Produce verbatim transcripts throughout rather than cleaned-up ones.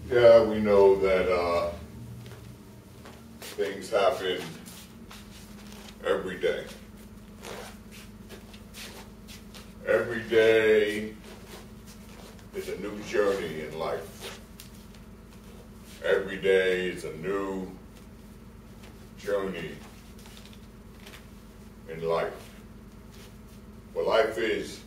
Yeah, we know that uh, things happen every day. Every day is a new journey in life. Every day is a new journey in life. Well, life is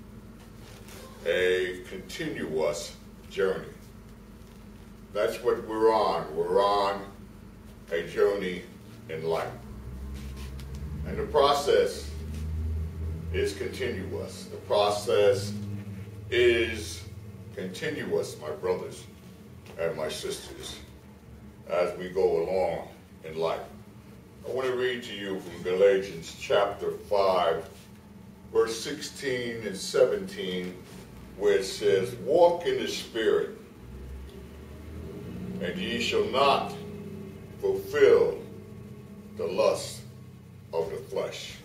a continuous journey. That's what we're on. We're on a journey in life. And the process is continuous. The process is continuous, my brothers and my sisters, as we go along in life. I want to read to you from Galatians chapter five, verse sixteen and seventeen, where it says, "Walk in the Spirit, and ye shall not fulfill the lust of the flesh.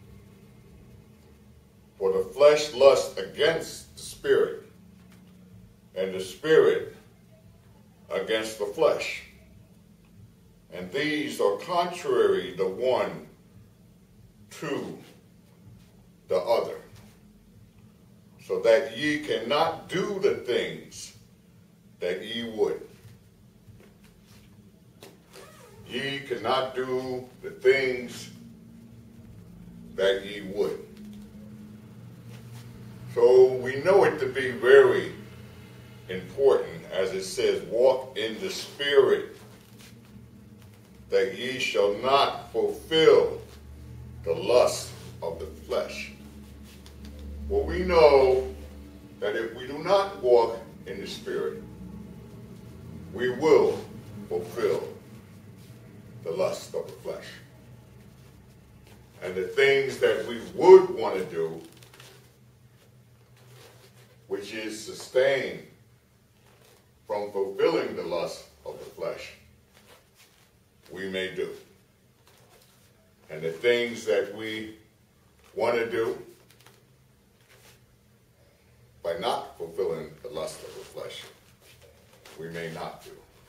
For the flesh lusts against the Spirit, and the Spirit against the flesh. And these are contrary the one to the other, so that ye cannot do the things that ye would." Ye cannot do the things that ye would. So we know it to be very important, as it says, "Walk in the Spirit, that ye shall not fulfill the lust of the flesh." Well, we know that if we do not walk in the Spirit, we will fulfill the lust of the flesh. And the things that we would want to do, which is sustain from fulfilling the lust of the flesh, we may do. And the things that we want to do by not fulfilling the lust of the flesh, we may not do.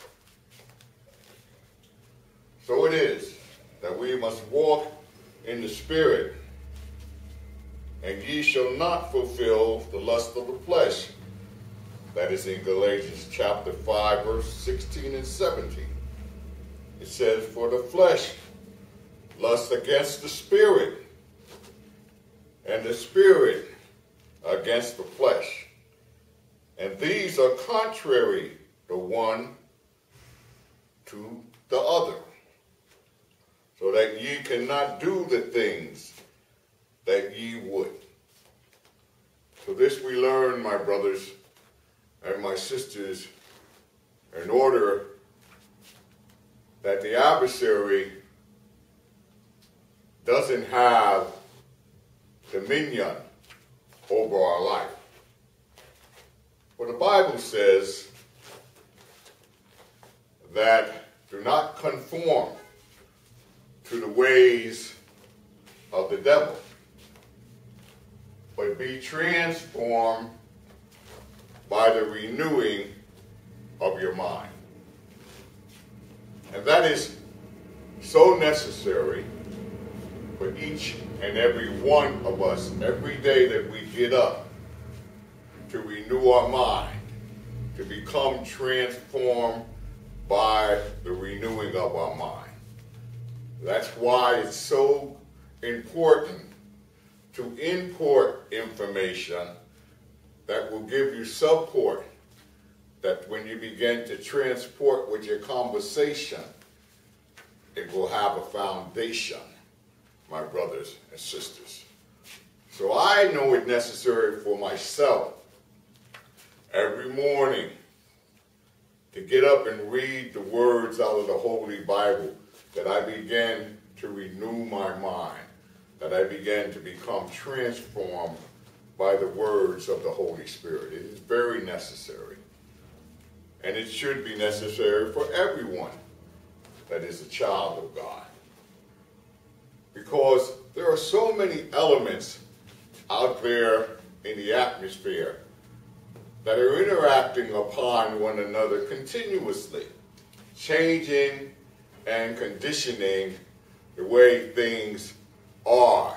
So it is that we must walk in the Spirit, and ye shall not fulfill the lust of the flesh. That is in Galatians chapter five, verse sixteen and seventeen. It says, "For the flesh lusts against the Spirit, and the Spirit against the flesh. And these are contrary the one to the other, so that ye cannot do the things that ye would." So this we learn, my brothers and my sisters, in order that the adversary doesn't have dominion over our life. For the Bible says that do not conform to the ways of the devil, but be transformed by the renewing of your mind. And that is so necessary for each and every one of us every day that we get up, to renew our mind, to become transformed by the renewing of our mind. That's why it's so important to import information that will give you support, that when you begin to transport with your conversation, it will have a foundation, my brothers and sisters. So I know it necessary for myself every morning to get up and read the words out of the Holy Bible, that I began to renew my mind, that I began to become transformed by the words of the Holy Spirit. It is very necessary. And it should be necessary for everyone that is a child of God. Because there are so many elements out there in the atmosphere that are interacting upon one another continuously, changing and conditioning the way things are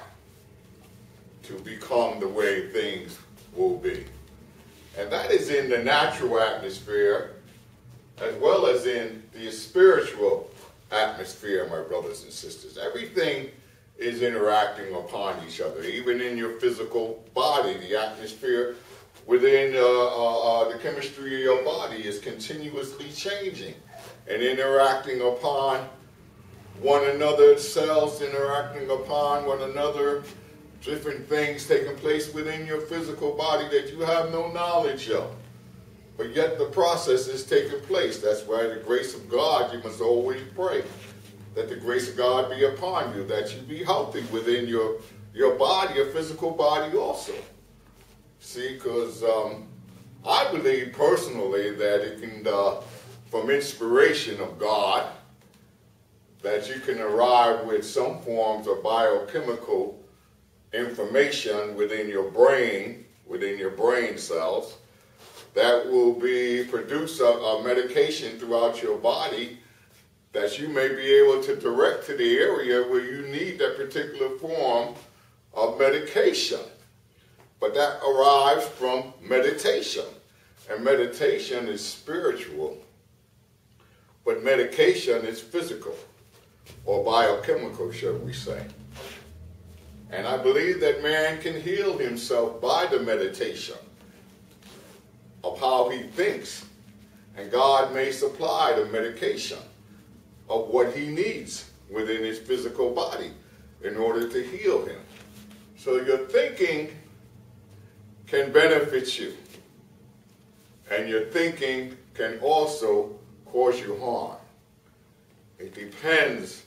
to become the way things will be. And that is in the natural atmosphere as well as in the spiritual atmosphere, my brothers and sisters. Everything is interacting upon each other, even in your physical body. The atmosphere within uh, uh, uh, the chemistry of your body is continuously changing and interacting upon one another, cells interacting upon one another, different things taking place within your physical body that you have no knowledge of. But yet the process is taking place. That's why the grace of God, you must always pray that the grace of God be upon you, that you be healthy within your, your body, your physical body also. See, because um, I believe personally that it can, uh, from inspiration of God, that you can arrive with some forms of biochemical information within your brain, within your brain cells, that will be produce a, a medication throughout your body that you may be able to direct to the area where you need that particular form of medication. But that arrives from meditation. And meditation is spiritual, but medication is physical, or biochemical, shall we say. And I believe that man can heal himself by the meditation of how he thinks. And God may supply the medication of what he needs within his physical body in order to heal him. So your thinking can benefit you. And your thinking can also cause you harm. It depends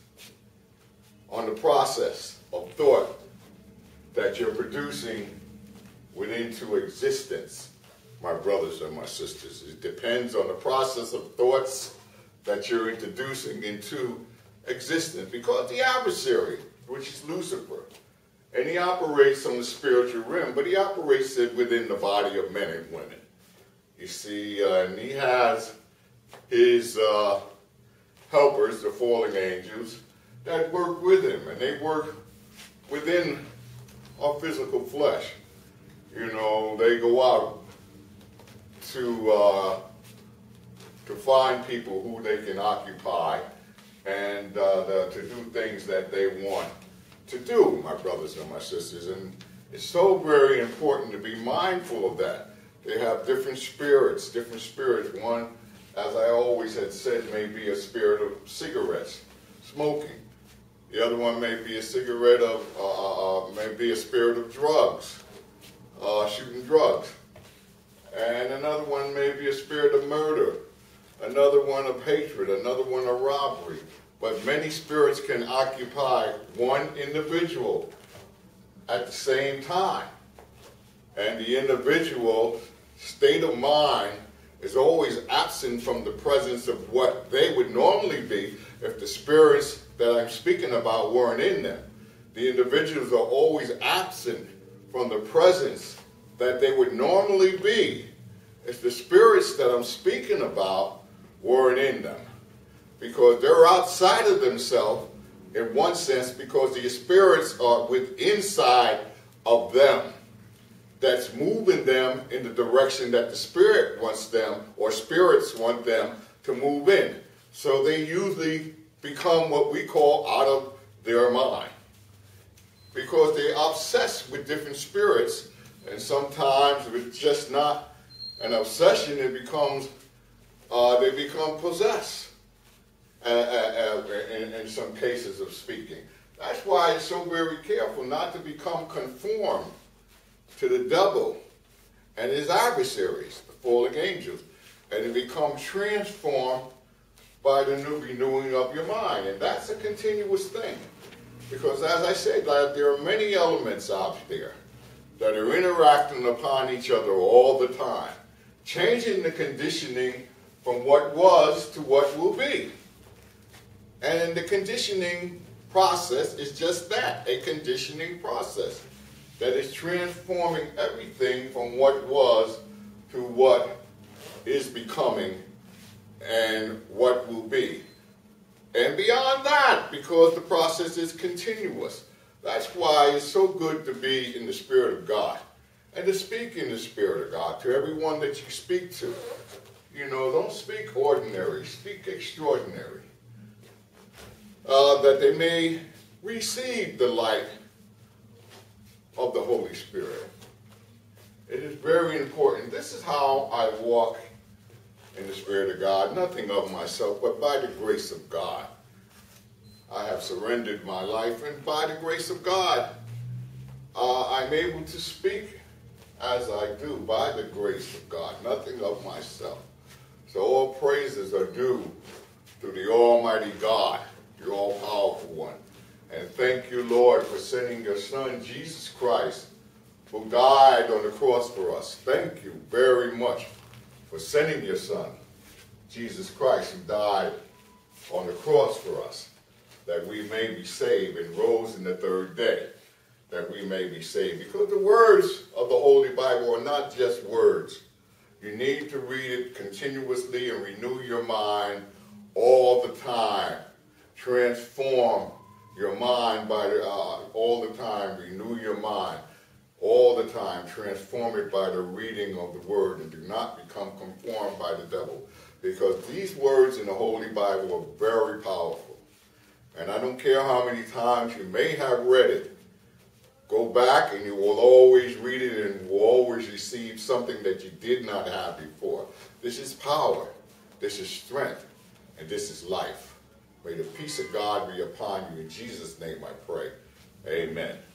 on the process of thought that you're producing within to existence, my brothers and my sisters. It depends on the process of thoughts that you're introducing into existence, because the adversary, which is Lucifer, and he operates on the spiritual realm, but he operates it within the body of men and women. You see, uh, and he has his uh, helpers, the fallen angels, that work with him, and they work within our physical flesh. You know, they go out to uh, to find people who they can occupy and uh, the, to do things that they want to do, my brothers and my sisters. And it's so very important to be mindful of that. They have different spirits, different spirits. One, as I always had said, may be a spirit of cigarettes, smoking. The other one may be a cigarette of, uh, uh, may be a spirit of drugs, uh, shooting drugs. And another one may be a spirit of murder, another one of hatred, another one of robbery. But many spirits can occupy one individual at the same time. And the individual state of mind is always absent from the presence of what they would normally be if the spirits that I'm speaking about weren't in them. The individuals are always absent from the presence that they would normally be if the spirits that I'm speaking about weren't in them. Because they're outside of themselves in one sense, because the spirits are with inside of them, that's moving them in the direction that the spirit wants them, or spirits want them to move in. So they usually become what we call out of their mind, because they're obsessed with different spirits, and sometimes it's just not an obsession, it becomes, uh, they become possessed, uh, uh, uh, in, in some cases of speaking. That's why it's so very careful not to become conformed to the devil and his adversaries, the fallen angels, and to become transformed by the new renewing of your mind. And that's a continuous thing, because as I said, there are many elements out there that are interacting upon each other all the time, changing the conditioning from what was to what will be. And the conditioning process is just that, a conditioning process that is transforming everything from what was to what is becoming and what will be. And beyond that, because the process is continuous. That's why it's so good to be in the Spirit of God and to speak in the Spirit of God to everyone that you speak to. You know, don't speak ordinary, speak extraordinary. Uh, that they may receive the light of the Holy Spirit. It is very important. This is how I walk in the Spirit of God, nothing of myself, but by the grace of God. I have surrendered my life, and by the grace of God, uh, I'm able to speak as I do, by the grace of God, nothing of myself. So all praises are due to the Almighty God, the all-powerful one. And thank you, Lord, for sending your Son, Jesus Christ, who died on the cross for us. Thank you very much for sending your Son, Jesus Christ, who died on the cross for us, that we may be saved, and rose in the third day, that we may be saved. Because the words of the Holy Bible are not just words. You need to read it continuously and renew your mind all the time. Transform your mind by the, uh, all the time. Renew your mind all the time. Transform it by the reading of the Word, and do not become conformed by the devil. Because these words in the Holy Bible are very powerful. And I don't care how many times you may have read it, go back and you will always read it and will always receive something that you did not have before. This is power, this is strength, and this is life. May the peace of God be upon you. In Jesus' name I pray. Amen.